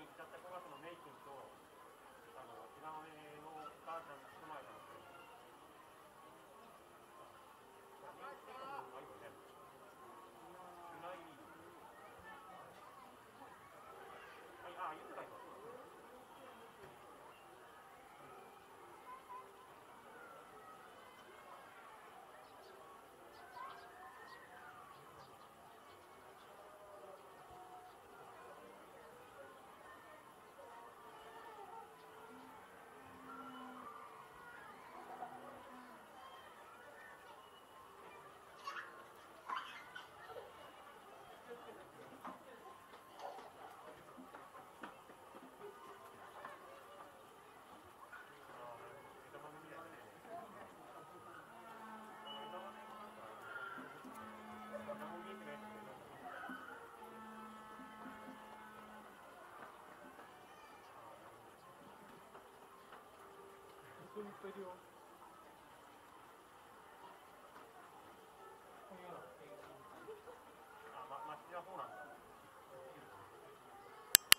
行っちゃった子がそのメイ君と枝豆の母ちゃんの人前だったんですよ。ああ、言ってた今。 本当によ。